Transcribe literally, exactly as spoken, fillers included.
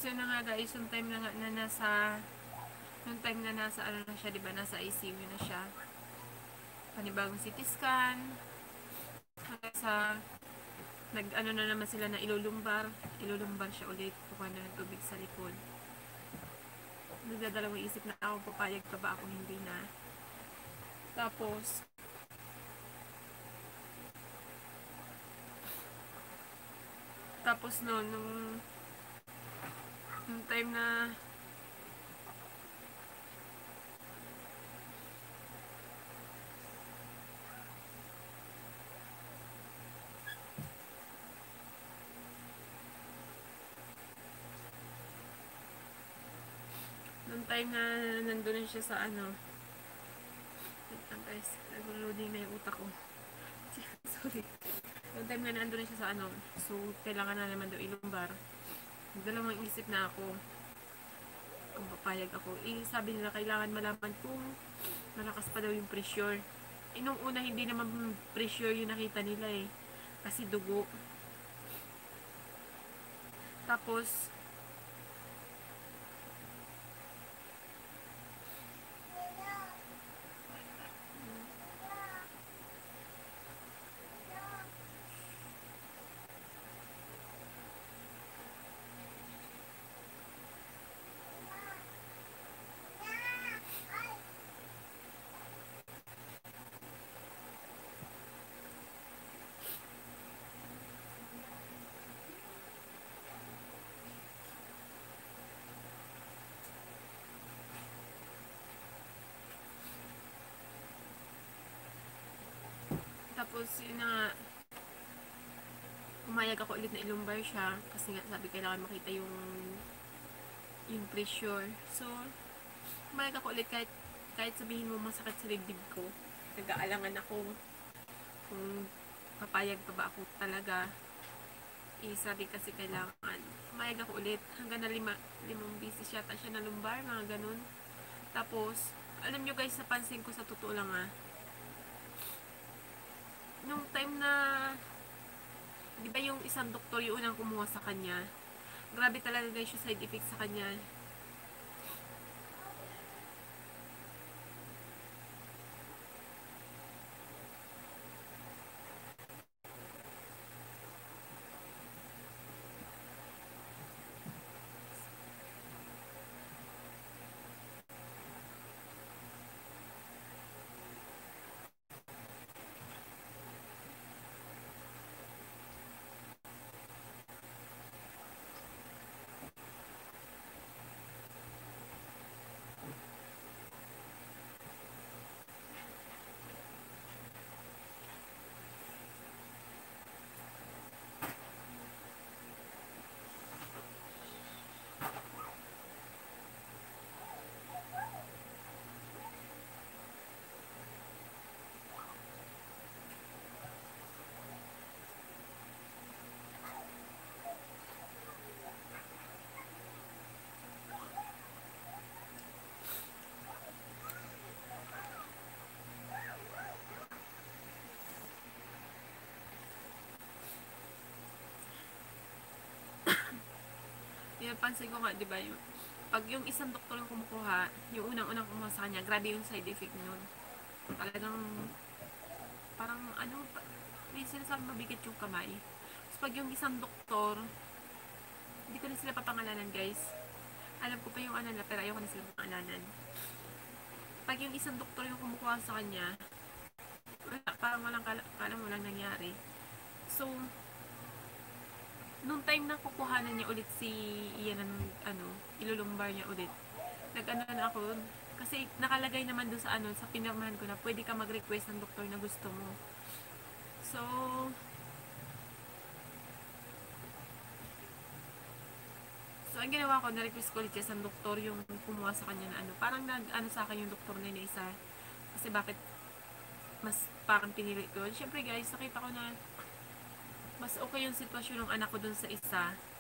yun na nga guys, yung time na, nga, na nasa, yung time na nasa, ano na siya, diba, nasa I C U na siya. Panibagong C T scan, hanggang sa, nag, ano na naman sila na ilulumbar, ilulumbar siya ulit, kukuha na ng tubig sa likod. Nagdadalawang isip na ako, papayag pa ba ako, hindi na. Tapos, tapos no, nung, nung time na, nung time na nandun na siya sa ano, wait lang guys, nag-loading na yung utak ko. Sorry. Nung time na nandun na siya sa ano, so kailangan na naman daw ilumbar. Dalawang isip na ako kung papayag ako. Eh, sabi nila kailangan malaman kung malakas pa daw yung pressure. Eh, nung una hindi naman pressure yung nakita nila eh. Kasi dugo. Tapos, tapos yun na nga, umayag ako ulit na ilumbar siya kasi nga sabi kailangan makita yung yung pressure. So, umayag ako ulit kahit kahit sabihin mo masakit sa dibdib ko. Nag-aalangan ako kung papayag pa ba ako talaga. Eh, sabi kasi kailangan. Umayag ako ulit hanggang na lima, limang bisis yata siya na lumbar, mga ganun. Tapos, alam nyo guys, napansin ko sa totoo lang ah, nung time na, di ba yung isang doktor yung unang kumuha sa kanya, grabe talaga guys yung side effect sa kanya. Pinapansin ko nga, di ba, yung, pag yung isang doktor yung kumukuha, yung unang-unang kumuha sa kanya, grabe yung side effect nun. Talagang, parang, ano, may sinasabi mabigat yung kamay. Tapos pag yung isang doktor, hindi ko na sila papangalanan, guys. Alam ko pa yung ano na, pero ayaw ko na sila papangalanan. Pag yung isang doktor yung kumukuha sa kanya, wala, parang walang kala, kala walang nangyari. So, nung time na kukuhanan niya ulit si iyan ng ano, ilulumbar niya ulit. Nag-ano na ako kasi nakalagay naman doon sa ano, sa pinirmahan ko na pwede ka mag-request ng doktor na gusto mo. So, so ang ginawa ko, na-request ko ulit siya sa doktor yung kumuha sa kanya na ano. Parang nag-ano sa akin yung doktor na yun isa. Kasi bakit mas parang pinili ko. Siyempre guys, nakita ko na mas okay yung sitwasyon ng anak ko dun sa isa